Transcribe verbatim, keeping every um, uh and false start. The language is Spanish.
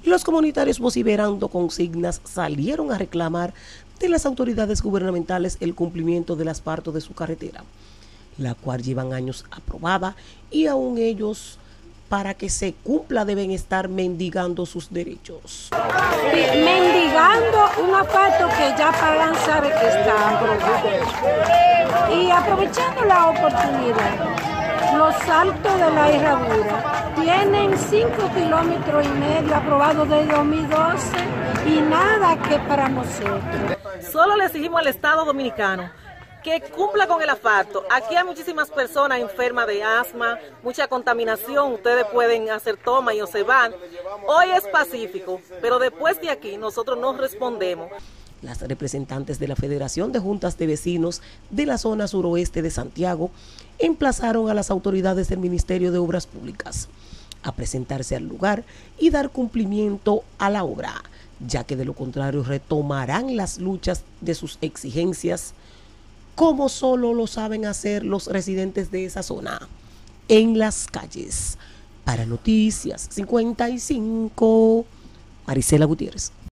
Los comunitarios, vociferando consignas, salieron a reclamar de las autoridades gubernamentales el cumplimiento del asfalto de su carretera, la cual llevan años aprobada, y aún ellos, para que se cumpla, deben estar mendigando sus derechos. Mendigando un asfalto que ya Pagan sabe que está aprobado. Y aprovechando la oportunidad, los Altos de la Herradura tienen cinco kilómetros y medio aprobados desde dos mil doce y nada que para nosotros. Solo le exigimos al Estado Dominicano que cumpla con el asfalto. Aquí hay muchísimas personas enfermas de asma, mucha contaminación, ustedes pueden hacer toma y observar. Hoy es pacífico, pero después de aquí nosotros nos respondemos. Las representantes de la Federación de Juntas de Vecinos de la zona suroeste de Santiago emplazaron a las autoridades del Ministerio de Obras Públicas a presentarse al lugar y dar cumplimiento a la obra, ya que de lo contrario retomarán las luchas de sus exigencias, como solo lo saben hacer los residentes de esa zona, en las calles. Para Noticias cincuenta y cinco, Marisela Gutiérrez.